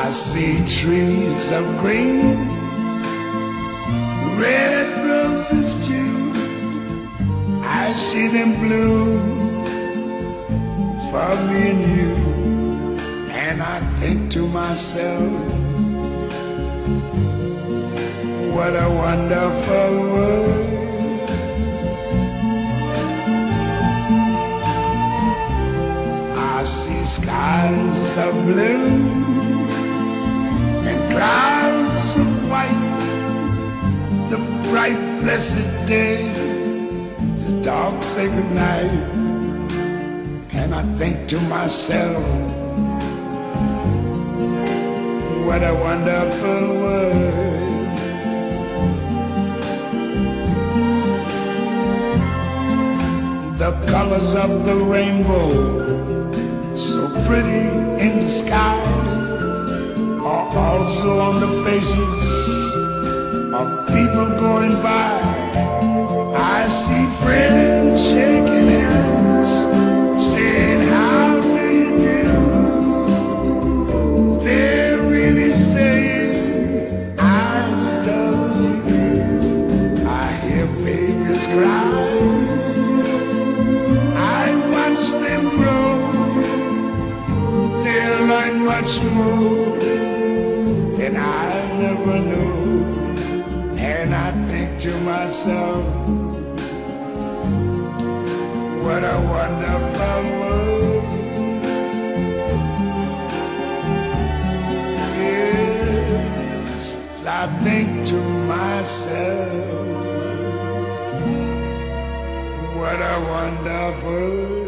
I see trees of green, red roses too. I see them bloom for me and you. And I think to myself, what a wonderful world. I see skies of blue and clouds of white, the bright blessed day, the dark sacred night. And I think to myself, what a wonderful world. The colors of the rainbow, so pretty in the sky, are also on the faces of people going by. I see friends shaking hands, saying, how do you do? They're really saying, I love you. I hear babies cry, I watch them grow. They'll learn much more than I never knew. And I think to myself, what a wonderful world. Yes, I think to myself, what a wonderful world.